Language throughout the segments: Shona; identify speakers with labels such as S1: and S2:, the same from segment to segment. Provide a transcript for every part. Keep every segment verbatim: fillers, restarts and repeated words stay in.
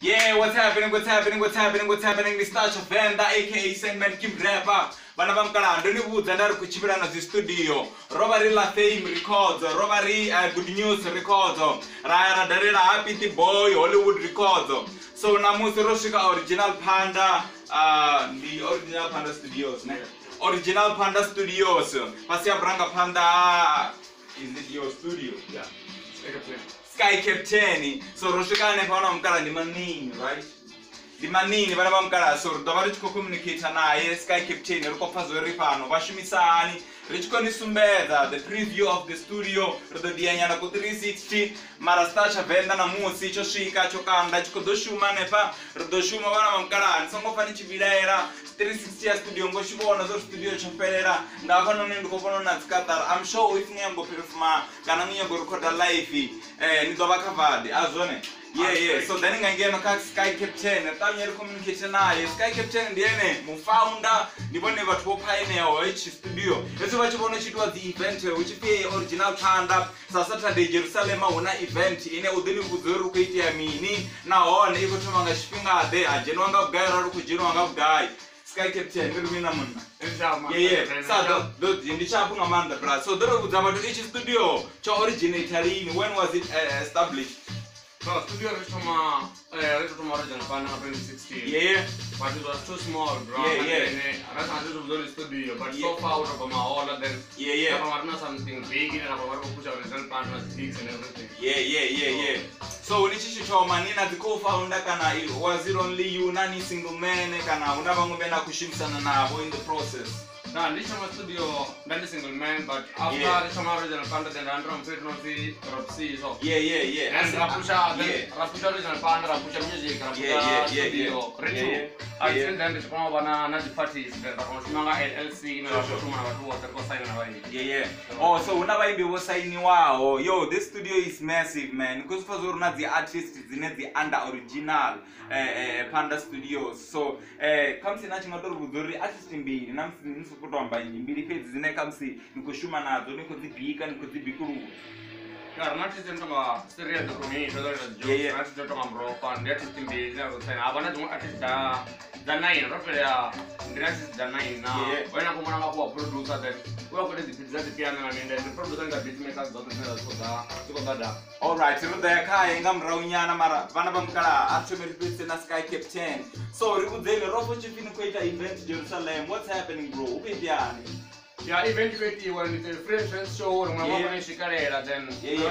S1: Yeah, what's happening, what's happening, what's happening, what's happening? This Tsha Venda, aka Sandman Kim Rapper. Banabam Kala, don't you would and Kuchibran of the studio. Robbery La Fame records, robbery Good News records, Raya Darela Happy Boy, Hollywood records. So Namus Roshika original Panda, uh, the original Panda Studios, ne? Original Panda Studios. Pasia Branga Panda, is it your studio? Yeah. Sky Captain, so Roshika and Panam Kara, the Manini, right? The Manini, Vanabam Kara, so the Varico communicator, Sky Captain, Rocofas Ripano, Vashimisani, Richconi Sumbeda, the preview of the studio, the Diana three sixty, Marastacha Venda, Namusi, Choshika, Chokanda, Chodoshuma Nepa, Rodoshuma Vanam Kara, and some of Fanichi Videra, three sixty studio, Goshibona, studio Chapera, Navanon and Governor Scatter. I'm sure with Niambo Pirfma, Ganania Gorkoda Life, and Nidovakavadi, Azone. Yeah, yeah. So then again, Sky Captain, a time communication, Sky Captain, the name, founder, the one never to pioneer or H studio. That's what you want to shoot was the event, which pay original panda, Saturday, Jerusalem, one event in a Udini Buzuru Mini. Now on able to manga Spinga there, a Genonga guy or Kujiranga guy. Sky Captain, yeah, yeah. So, in the Chapun Amanda, so there was about each studio to originate when was it established?
S2: No, studio is from uh, from original Pan twenty sixteen.
S1: Yeah,
S2: but it was too small, bro.
S1: Yeah, yeah.
S2: And I was doing studio, but so far out of my all of them.
S1: Yeah, yeah.
S2: I was something big, and I was push original partners, gigs and everything.
S1: Yeah, yeah, yeah, yeah. So when you show Manina, the co-founder, kana was it only you, nani single man, kana unabangumena kushimsana na in the process.
S2: Nah, this is my studio, not a single man, but after yeah. This is my original partner, then Androm Fitnosi, Ropsi, so.
S1: Yeah, yeah, yeah.
S2: And Rapusha, then Rapusha original partner, Rapusha music, Rapusha
S1: yeah, yeah,
S2: studio,
S1: yeah,
S2: Ritu.
S1: Yeah,
S2: Until
S1: yeah.
S2: then, this is one of the parties, the Rapushmanga L L C, in the Rapushmanga,
S1: yeah, yeah. Oh, so whenever you was saying, wow, yo, this studio is massive, man. Because for not the artist, it's not the under original uh, uh, Panda Studios. So, uh, comes in National Dori artist in being, and I'm kutomba imbili pezi zine kamsi nikushuma nazo niko zibika niko zibikuru.
S2: Yeah, not just into my stereo community, other than jokes, not just into my bro, and that is in the never say, I want to do artist the nine, roughly the rest is the nine now. When I'm going to producer, then we are going to the piano and then the producer that beat makers don't know for that. Alright, so the Kai and Ramraunyana Mara, Vanabam Kala, actually repeats in a Sky Captain. So, you could then Robert Chipping event Jerusalem. What's happening, bro? Yeah, eventually when the friends show when I'm going to Shikarela, then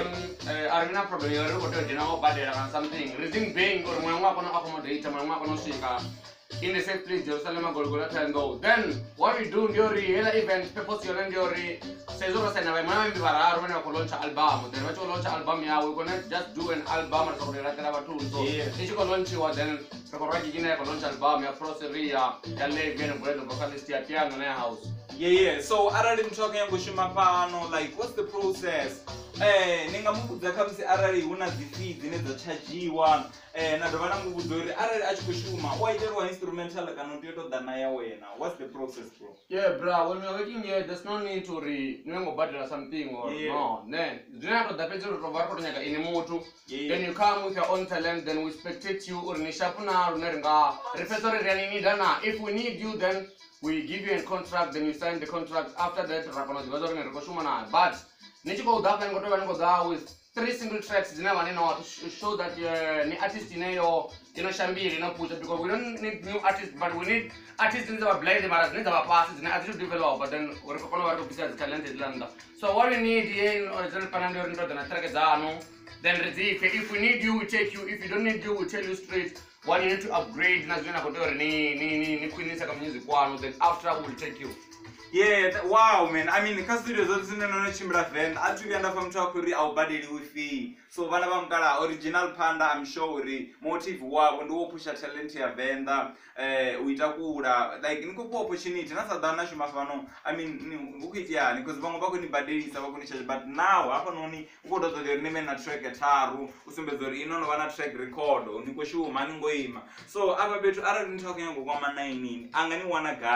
S2: I have problem. You're going to know about it and something. Reason being, or when I'm going to accommodate, I'm going to Shika in the same place, Jerusalem, Golgotha, and go. Then what we do during the event, people see on during Cesar and I might be when I launch album. Then when you launch album, yeah, we're going to just do an album or something like that. So if you can launch you, then you launch album, your procedure, and live in a bread of vocalist at piano in a house. Yeah, yeah. So, I didn't talk about Shimapano, like, what's the process? Eh, Ningamu, the comes already one of the feeds in the Chaji one, and Nadavana would do it. I Ashkushuma. Why there were instrumental like an audio than Nayawe now? What's the process, bro? Yeah, bro. When we're working here, there's no need to re remember battle or something or no. Then, you have the picture of Varkonaga in a motor. Then you come with your own talent, then we spectate you or Nishapuna or Nerga, Refessor Ranini Dana. If we need you, then we give you a contract, then you sign the contract. After that, but need to go down and go and go down with three single tracks. You never know to show that you're an artist in your, you know, Shambi, you know, push it because we don't need new artists, but we need artists in our blade, but need our passes and artists develop. But then we're going to be talented land. So what we need here is original Panando and Track. Then if we need you, we take you. If you don't need you, we tell you straight. What you need to upgrade, then after we'll take you. Yeah, wow, man. I mean, because studios also no no chimbra friend. Actually, under from Chakuri, our body with fee. So, Vanabam Kala, original Panda, I'm sure, motive wow, and we push a talent here, Venda, uh, with Akura, like in Kupo opportunity. That's a Danashimafano. I mean, Bukitia, because Bangabakuni Badi is a but now, upon only go to the name and track a taru, Usumbezori, no one track record, or Nikoshu, Maningoima. So, I'm a bit other than talking about one nine, I'm going to want a guy.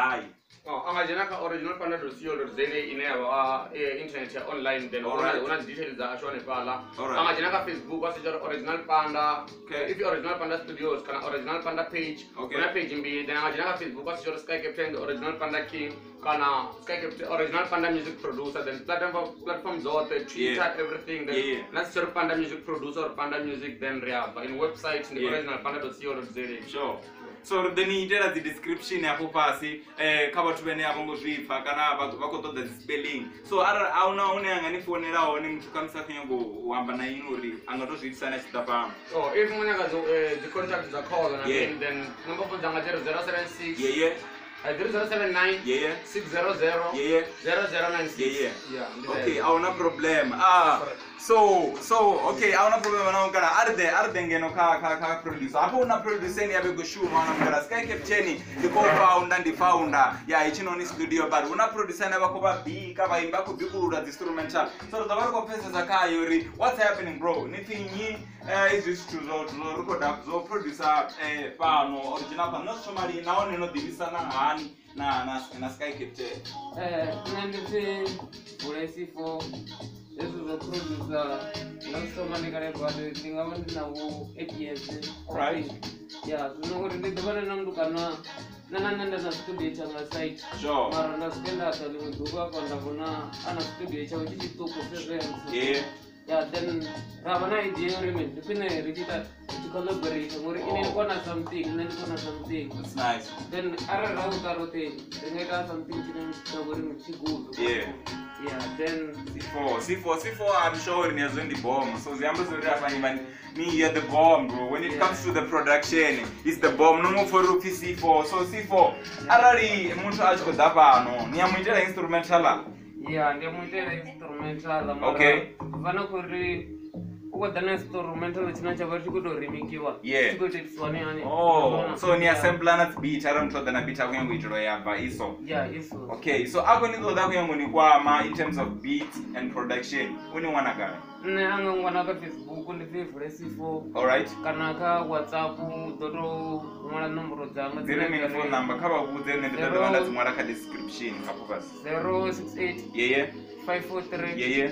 S2: Oh, angajena ka original panda dot co dot za ine yava internet ya online then una details za ashone pala. Angajena ka Facebook wasijora original panda.
S1: Okay.
S2: If you original panda studios kana original panda page.
S1: Okay.
S2: Una page mbi then angajena ka Facebook wasijora Sky Captain the original panda king kana Sky Captain original panda music producer then platform platform zote Twitter
S1: Yeah.
S2: everything then
S1: Yeah.
S2: let's sort panda music producer or panda music then riaba in website the
S1: Yeah.
S2: original panda dot co dot za.
S1: Sure. So then itera the description yapo pasi eh kaba tubene abongo zvipa kana vakotoda the spelling. So ara auna une angani fonera one mtu kamisa kunyango uamba na inuri angatozviitsana chitapa.
S2: Oh, if munyanga zo the contact za call and
S1: Yeah.
S2: again then number phone zanga zero zero seven six
S1: Yeah yeah.
S2: Uh, zero seven nine
S1: Yeah yeah.
S2: six zero zero
S1: Yeah yeah.
S2: zero zero nine six.
S1: Yeah yeah.
S2: Yeah.
S1: Okay, auna problem. Ah. So so okay, auna problem na kana arde arde ngeno ka ka ka producer. Hapo una producer ni abe goshuma na mkara Sky Captain the co-founder and founder ya Ichinoni studio but una producer na bakoba B ka baimba ku bikulura instrumental. So the work of pesa zakayo ri what's happening bro? Nithinyi eh is this to zo zo record up zo producer eh pano original pano no somali naone no divisana hani na na na Sky Captain.
S3: Eh, nandite uresi for this is a producer. Not so many kare bade tinga mandi na wo eight years.
S1: Right.
S3: Yeah, so no really the one nam dukana nana nanda na studio changa site.
S1: Sure.
S3: Mara na skenda tali mduga kwa ndabona ana studio cha uchi to ko fere.
S1: Yeah.
S3: Yeah, then Ravana idea remain. Dipine rigita to collaborate. More in kona something, then kona something.
S1: That's nice.
S3: Then ara rauta rote. Then I got something to them to work good.
S1: Yeah.
S3: Yeah, then
S1: C four, C four, C four. I'm sure in the bomb. So the ambassador of man, me here the bomb, bro. When it
S3: Yeah.
S1: comes to the production, it's the bomb. No more for rupee C four. So C four, already muntu acho dapa no. Ni amuitera instrumental.
S3: yeah, ndio muitera instrumental.
S1: Okay.
S3: Vana kuri uko dana instrumental china cha bari kuto remikiwa.
S1: Yeah.
S3: Chiko tswani ani.
S1: Oh, so ni
S3: yeah.
S1: assembler na beat. I don't know that na beat akwenye kuitiro yamba iso.
S3: Yeah, iso.
S1: Okay, so ako nizo da kwenye ni kwama in terms of beat and production. Uni wana gani?
S3: Ne anga ngwana ka Facebook ni favorite sifo.
S1: All right.
S3: Kana ka WhatsApp dodo ngwana nomboro zanga.
S1: Zile mini phone number kaba uze ne ndio wanda zimwara ka description kapokas.
S3: zero six eight
S1: Yeah yeah.
S3: five four three
S1: Yeah yeah.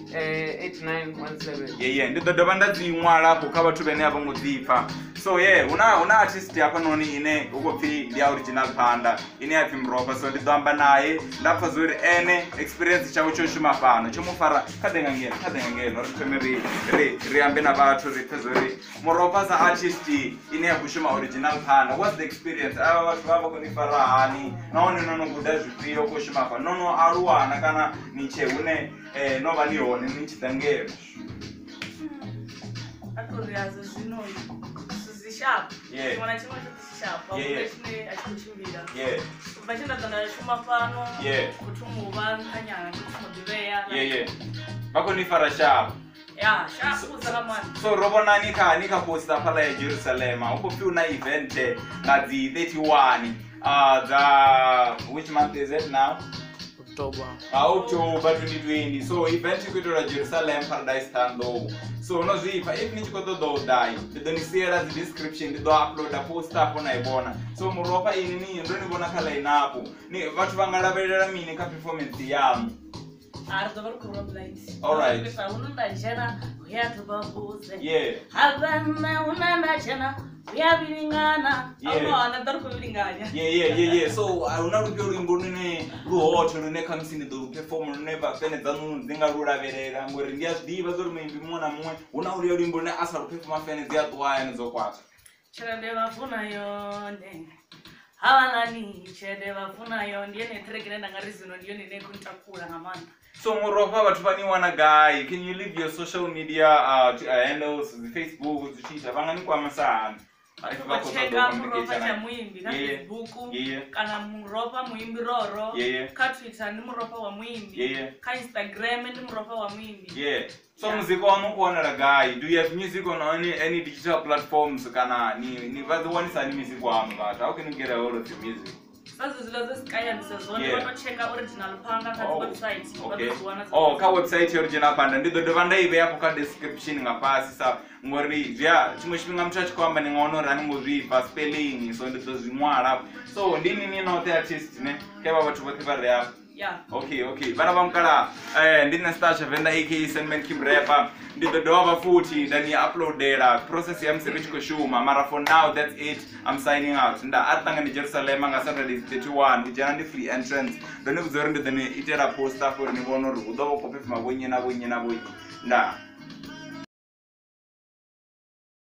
S3: eh eight nine one seven.
S1: Yeah yeah. Ndio ndo banda zimwara hapo kaba tubene abo ngudzipa. So yeah, una una artist yako noni ine uko phi ndi original panda. Ine yapi mroba so ndidamba naye ndapfa zuri ene experience chawo choshuma pano. Chomufara kadenga ngene, kadenga ngene ri femeri ri ri ambe na batho ri phezuri. Moroba za artist ine yakushuma original panda. What's the experience? Aba batho baba kunifara hani. Naone nono kuda zvipio kushuma pa. Nono aruwana kana niche une eh no valione nichitangero.
S4: Atoriazo zvinoi sharp.
S1: Yeah.
S4: Mwana chimwe sharp.
S1: Yeah, yeah.
S4: Chine achikuchimbira.
S1: Yeah.
S4: Vachenda kana shuma pano.
S1: Yeah.
S4: Kutumuva kanyana kutumudiveya.
S1: Yeah yeah. Vakunifara sharp.
S4: Yeah, sharp uzalamani.
S1: So robona nika nika posta pala ya Jerusalem. Uko phi una event na the thirty-one. Uh the which month is it now?
S3: October.
S1: October twenty twenty. So event ikuitwa Jerusalem Paradise Tando. So unozipa if nichikoto do dai. Ndo nisera the description ndo upload a poster hapo na ibona. So muropa ini ni ndo nibona kala inapo. Ni watu vangalaberera mini ka performance yamu.
S4: Ardo vari kuroblight.
S1: All right.
S4: Pesa ununda jena uyatubabuze.
S1: Yeah.
S4: Havana unanda jena uyavilingana.
S1: Yeah.
S4: Auno anadar kuvilinganya.
S1: Yeah yeah yeah yeah. So unarupyo rimbo nene ruhoto rune kamsini do perform rune ba fene dzanu dzinga ruraverera ngori ndiya zvidiva zori muimbi mona mumwe unauryo rimbo ne asa ruperforma fene dziya twaya nezokwata.
S4: Chera ndevafuna yone. Havanani chede vafuna yo ndiye ne track nenda ngarizino ndiyo ne kuntakura ngamanda.
S1: So muropa watu vaniwana guy, can you leave your social media uh, uh handles, the Facebook, the Twitter, vangani kwa masana?
S4: Vacheka muropa cha muimbi na Facebook,
S1: yeah.
S4: kana muropa muimbi roro,
S1: yeah.
S4: ka Twitter ni muropa wa muimbi,
S1: yeah.
S4: ka Instagram ni muropa wa muimbi.
S1: Yeah. So
S4: yeah.
S1: Music wanu kuona la guy, do you have music on any any digital platforms kana ni ni vazi wani sani music wanu but how can you get a hold of your music?
S4: sazizilo zesikayanisa zone vanocheka original panga kha
S1: Oh,
S4: website
S1: okay.
S4: vanodziwana
S1: Oh, kha website original panda ndi ḓo dovha nda i vhea po kha description nga fhasi sa ngori zwiya tshiṅwe tshifhinga muthu a tshi khou amba ni nga wana uri a ni ngo zwipfa spelling so ndi ḓo zwi ṅwala so ndi nini noṱhe artist ne kha vha vhathu vhoṱhe vha re afha.
S4: yeah
S1: Okay, okay. Vana va mkala eh ndi na Tsha Venda aka Sandman Kim rapper. Ndi ḓo dovha futhi nda ni uploadela process ya musi ri tshi khou shuma mara for now that's it. I'm signing out. Nda a ṱanga ndi Jerusalem nga Saturday thirty-one u dzhena ndi free entrance. Ndo ni vhudza uri ndi ḓo ni itela poster for ni vhona uri hu ḓo vha khou performa vho nnyi na vho nnyi na vho nnyi. Nda